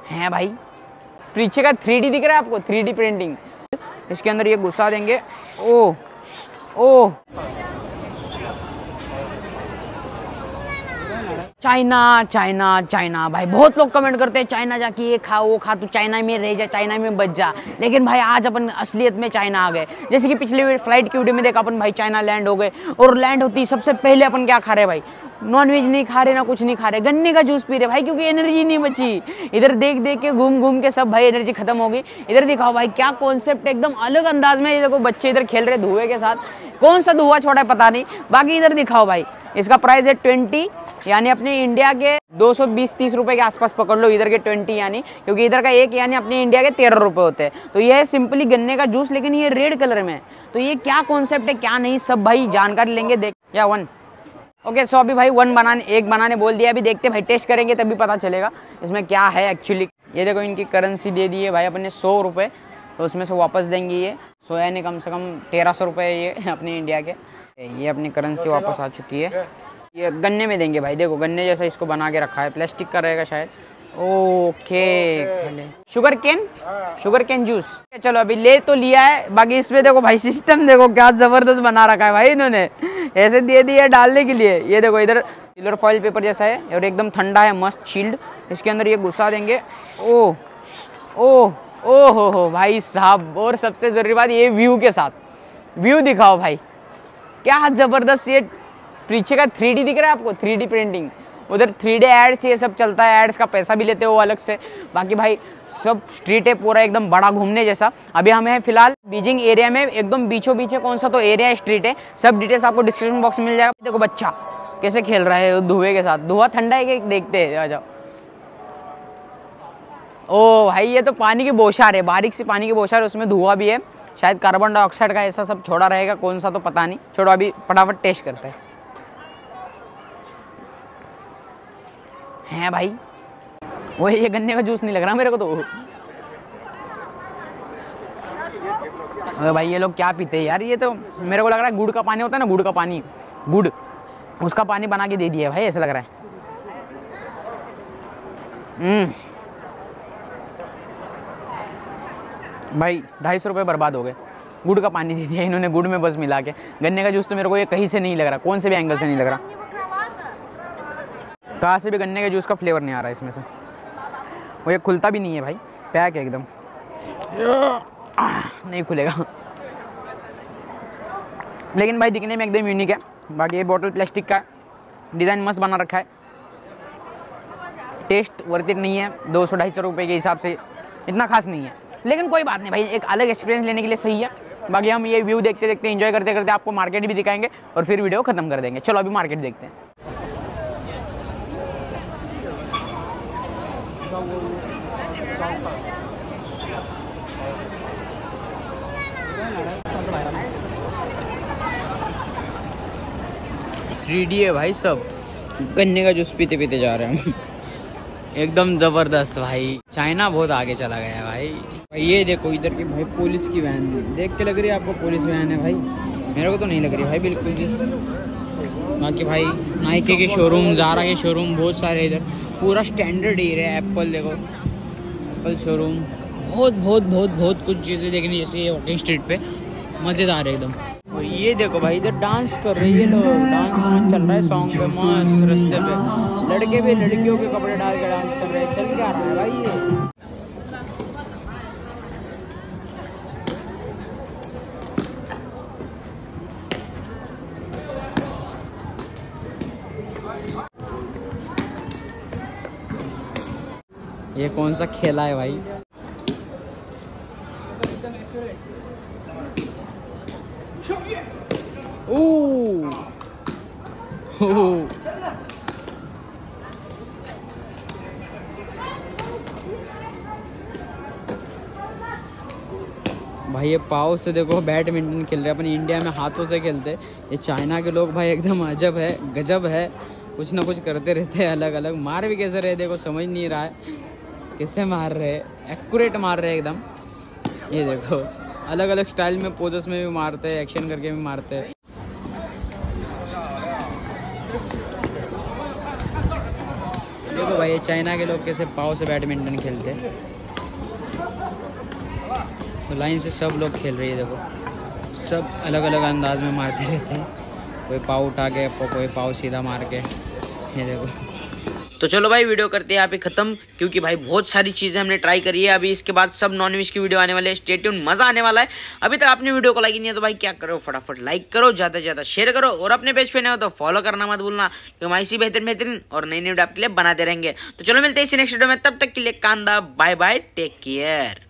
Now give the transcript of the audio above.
हैं भाई। पीछे का 3D दिख रहा है आपको, 3D प्रिंटिंग। इसके अंदर ये घुसा देंगे। Oh oh, China China China भाई। बहुत लोग कमेंट करते हैं चाइना जाके ये खा वो खा, तू चाइना में रह जा, चाइना में बच जा। लेकिन भाई आज अपन असलियत में चाइना आ गए। जैसे कि पिछले फ्लाइट की वीडियो में देखा अपन, भाई चाइना लैंड हो गए। और लैंड होती सबसे पहले अपन क्या खा रहे भाई? नॉनवेज नहीं खा रहे ना, कुछ नहीं खा रहे, गन्ने का जूस पी रहे भाई, क्योंकि एनर्जी नहीं बची। इधर देख देख के घूम घूम के सब भाई एनर्जी खत्म हो गई। इधर दिखाओ भाई क्या कॉन्सेप्ट, एकदम अलग अंदाज में। ये देखो बच्चे इधर खेल रहे धुएं के साथ। कौन सा धुआं छोड़ा है पता नहीं। बाकी इधर दिखाओ भाई, इसका प्राइस है 20, यानी अपने इंडिया के 220-30 रुपए के आसपास पकड़ लो। इधर के 20 यानी, क्योंकि इधर का एक यानी अपने इंडिया के 13 रुपए होते हैं। तो ये है सिंपली गन्ने का जूस, लेकिन ये रेड कलर में है। तो ये क्या कॉन्सेप्ट है क्या नहीं, सब भाई जानकारी लेंगे। देख या 1 ओके। सो अभी भाई 1 बनाने बोल दिया। अभी देखते भाई, टेस्ट करेंगे तभी पता चलेगा इसमें क्या है एक्चुअली। ये देखो इनकी करेंसी दे दी है भाई अपने 100 रुपये, तो उसमें से वापस देंगे ये 100 यानी कम से कम 1300 रुपये ये अपने इंडिया के। ये अपनी करेंसी वापस आ चुकी है। ये गन्ने में देंगे भाई, देखो गन्ने जैसा इसको बना के रखा है, प्लास्टिक का रहेगा शायद। Okay, sugar cane juice. चलो अभी ले तो लिया है। बाकी इसमें देखो भाई सिस्टम देखो क्या जबरदस्त बना रखा है भाई इन्होंने, ऐसे दे दिया डालने के लिए। ये देखो इधर सिल्वर फॉइल पेपर जैसा है और एकदम ठंडा है, मस्त चिल्ड। इसके अंदर ये घुसा देंगे। ओह ओह ओह हो भाई साहब। और सबसे जरूरी बात, ये व्यू के साथ, व्यू दिखाओ भाई क्या जबरदस्त। ये पीछे का 3D दिख रहा है आपको, 3D प्रिंटिंग। उधर 3D एड्स ये सब चलता है, एड्स का पैसा भी लेते हो अलग से। बाकी भाई सब स्ट्रीट है पूरा एकदम बड़ा घूमने जैसा। अभी हमें है फिलहाल बीजिंग एरिया में, एकदम बीचों बीच कौन सा तो एरिया है, स्ट्रीट है। सब डिटेल्स आपको डिस्क्रिप्शन बॉक्स में मिल जाएगा। देखो बच्चा कैसे खेल रहा है धुएं के साथ। धुआं ठंडा है कि देखते हैं, आ जाओ। ओ भाई ये तो पानी की बौछार है, बारीक सी पानी की बौछार, उसमें धुआं भी है, शायद कार्बन डाइऑक्साइड का ऐसा सब छोड़ा रहेगा, कौन सा तो पता नहीं। छोड़ो अभी फटाफट टेस्ट करते हैं भाई। वो ये गन्ने का जूस नहीं लग रहा मेरे को तो। अरे भाई ये लोग क्या पीते हैं यार, ये तो मेरे को लग रहा है गुड़ का पानी होता है ना, गुड़ का पानी, गुड़ उसका पानी बना के दे दिया है भाई, ऐसा लग रहा है। भाई 250 रुपये बर्बाद हो गए। गुड़ का पानी दे दिया इन्होंने, गुड़ में बस मिला के। गन्ने का जूस तो मेरे को ये कहीं से नहीं लग रहा, कौन से भी एंगल से नहीं लग रहा। कहाँ से भी गन्ने के जूस का फ्लेवर नहीं आ रहा इसमें से। वो ये खुलता भी नहीं है भाई, पैक है एकदम, नहीं खुलेगा। लेकिन भाई दिखने में एकदम यूनिक है। बाकी ये बोतल प्लास्टिक का, डिज़ाइन मस्त बना रखा है। टेस्ट वर्थ इट नहीं है, 200-250 रुपये के हिसाब से इतना खास नहीं है, लेकिन कोई बात नहीं भाई, एक अलग एक्सपीरियंस लेने के लिए सही है। बाकी हम ये व्यू देखते देखते एंजॉय करते करते आपको मार्केट भी दिखाएंगे और फिर वीडियो खत्म कर देंगे। चलो अभी मार्केट देखते हैं। थ्री है भाई, सब गन्ने का जूस पीते पीते जा रहे हैं एकदम जबरदस्त भाई। चाइना बहुत आगे चला गया है भाई। ये देखो इधर की भाई पुलिस की वैन, देख के लग रही है आपको पुलिस वैन है भाई, मेरे को तो नहीं लग रही भाई बिल्कुल भी। बाकी भाई नाइके के शोरूम, ज़ारा के शोरूम बहुत सारे इधर, पूरा स्टैंडर्ड एरिया है। एप्पल देखो, एप्पल शोरूम, बहुत बहुत बहुत बहुत कुछ चीज़ें देखनी जैसे ये वॉकिंग स्ट्रीट पे मज़ेदार है एकदम। और ये देखो भाई इधर डांस कर रही है लोग, डांस चल रहा है सॉन्ग पे मस्त रास्ते पे। लड़के भी लड़कियों के कपड़े डाल के डांस कर रहे हैं, चल क्या रहा है भाई ये कौन सा खेला है भाई। भाई ये पाव से देखो बैडमिंटन खेल रहे हैं, अपने इंडिया में हाथों से खेलते। ये चाइना के लोग भाई एकदम अजब है, गजब है, कुछ ना कुछ करते रहते हैं अलग अलग। मार भी कैसे रहे देखो, समझ नहीं रहा है कैसे मार रहे, एक्यूरेट मार रहे एकदम। ये देखो अलग अलग स्टाइल में, पोजेस में भी मारते हैं, एक्शन करके भी मारते हैं। देखो भाई ये चाइना के लोग कैसे पाँव से बैडमिंटन खेलते हैं। तो लाइन से सब लोग खेल रही है, देखो सब अलग अलग अंदाज में मारते रहते हैं, कोई पाँव उठा के, कोई पाँव सीधा मार के, ये देखो। तो चलो भाई वीडियो करते हैं यहाँ पे खत्म, क्योंकि भाई बहुत सारी चीजें हमने ट्राई करी है। अभी इसके बाद सब नॉन वेज की वीडियो आने वाले हैं, स्टे ट्यून, मजा आने वाला है। अभी तक आपने वीडियो को लाइक नहीं है तो भाई क्या करो, फटाफट लाइक करो, ज्यादा से ज्यादा शेयर करो, और अपने पेज पे नए हो तो फॉलो करना मत भूलना, क्योंकि हम ऐसी बेहतरीन और नई वीडियो आपके लिए बनाते रहेंगे। तो चलो मिलते हैं इसी नेक्स्ट वीडियो में, तब तक के लिए कांदा बाय बाय, टेक केयर।